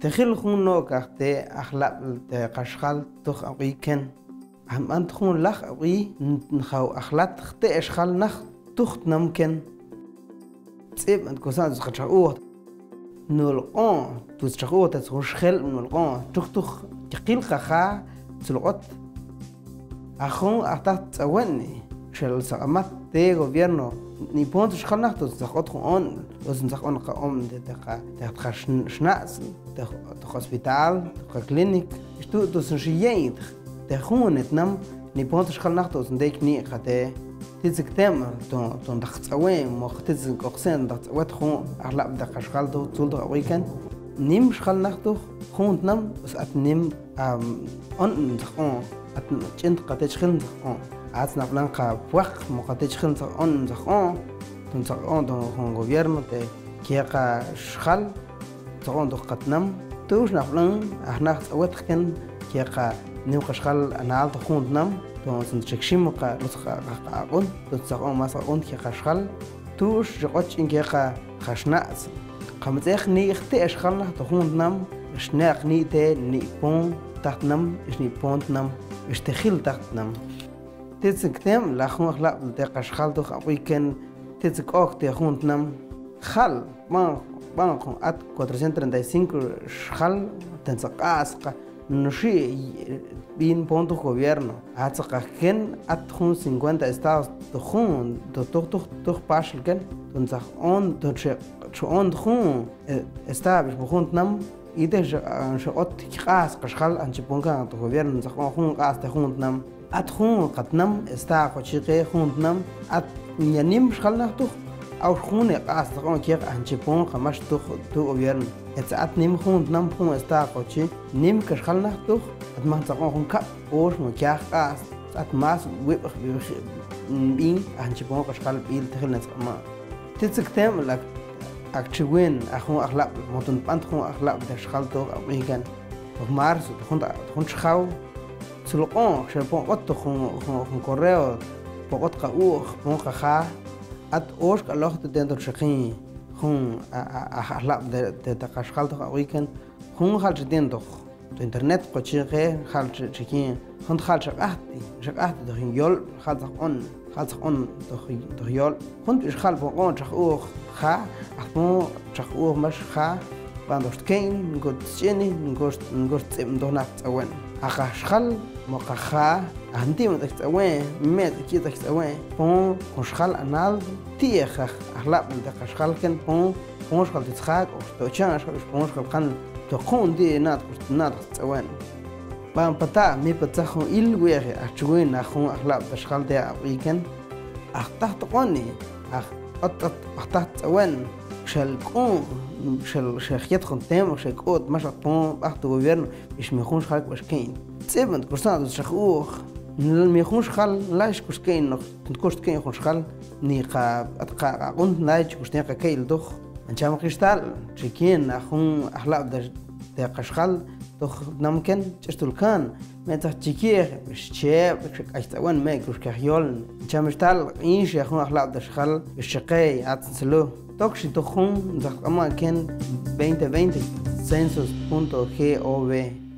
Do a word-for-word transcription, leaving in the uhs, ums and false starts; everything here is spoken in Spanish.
تخيل خون نو كاختي أخلاق تقشخال تخ أوي كن هم أنت خون لخ أوي نخاو أخلاق تختي أشخال نخ تخت نمكن تسيب أنت كوسان تخشعوه نلقون تشخوه تسخوش خل نلقون تخ تخ تقيل خا تلقط أخون أحتاج تسويني شل سقمات de gobierno ni ponto schonach das sachot on das sach on on de der der schnaas der hospital der klinik stu das schiyend der khonet nam ni ponto schonach das de kni khate tizektem ton ton dachtsawe mo khatiz qoxen dachtwat khon arla da khashgal do tul do weekend nim schonach do khont nam us at nim on khon at chint qate schil khon Als na blanca puach mokatech khn on zakon ton zakon don gobierno te kiqa shkhal zakon do qatnam tush na blan ahna awat khan kiqa nim qashkhal anal to khundnam don sun chekshim qa lusqa qaqon to zakon mas on kiqa shkhal tush joqch in kiqa khashnas qamzekh ni ikhti ashkhal na to khundnam shnaq ni te ni pon tahtnam ishni pontnam ishtakhil tahtnam تتسكتم لخون أخلاق دقش خالدو خاويكن تتسك أوك تخونتنم خال ما ما كون أت cuatrocientos treinta y cinco خال تنسق أسق نشي بين بونتو gobierno أتسق كن أتخون cincuenta estados تخون تخ تخ تخ باشل كن تنسق أون تنش شو أون تخون استابش بخونتنم إذا شقط كاس قشخال أنش بونكا تو gobierno نسق أون قاس تخونتنم أتخون قتنم استاق وشيقي خونتنم أت ينيم شخلنا تخ أو خون قاس تقون كيق أنشيبون خمش تخ تو أبيرن إتساعت نيم خونتنم خون استاق وشي نيم كشخلنا تخ أتمان تقون خون كاب أوش مكياق قاس أت ماس ويبخ بين أنشيبون كشخل بيل تخلنا تقما تتسكتم لك أكتشوين أخون أخلاق مطن بانت خون أخلاق بتشخل تخ أبيهن ومارس تخون تخون شخاو سلقون شلبون قط خون خون correo بقط قاوخ بون خا ات اوش كالوخ تدندر شقين خون اخلاق د تقشخال تقويكن خون خالش دندخ تو انترنت قچيغه خالش شكين خون خالش قحتي شقحت دخين يول خالص اون خالص اون دخ يول خون اش خال بون شخوخ خا اخمو شخوخ مش خا باندوشت كين نقول تشيني نقول نقول تسم دونات اون أخشخل مقخا عندي ما تكتوين ميت كي تكتوين بون خشخل أنال تيخ أخلاق من تخشخل كن بون بون شخل تتخاك أو توشان شخل بون شخل خن تكون دي نات نات تكتوين بام بتا مي بتاخو إل ويري أشوين أخون أخلاق تشخل ده أبيكن أختحت قوني أخ أت أختحت تكوين شل كون شل شخيت خنتم وشل كود مش بون أخذ gobierno إيش ميخونش خالك باش كين تسيبن كورسان تشخوخ ميخونش خال لاش كوش كين نخ تنكوش كين خونش خال نيقا أتقا قنت نايج كوش نيقا كيل دخ أنشام كريستال شكين أخون أخلاق دج دقش خال دخ نمكن تشتول كان ما تحتكيه مش شاب أشتوان ما كوش كحيول أنشام كريستال إيش أخون أخلاق دج خال الشقي عتسلو توكشي تخون زخ أما كان veinte veinte census punto gov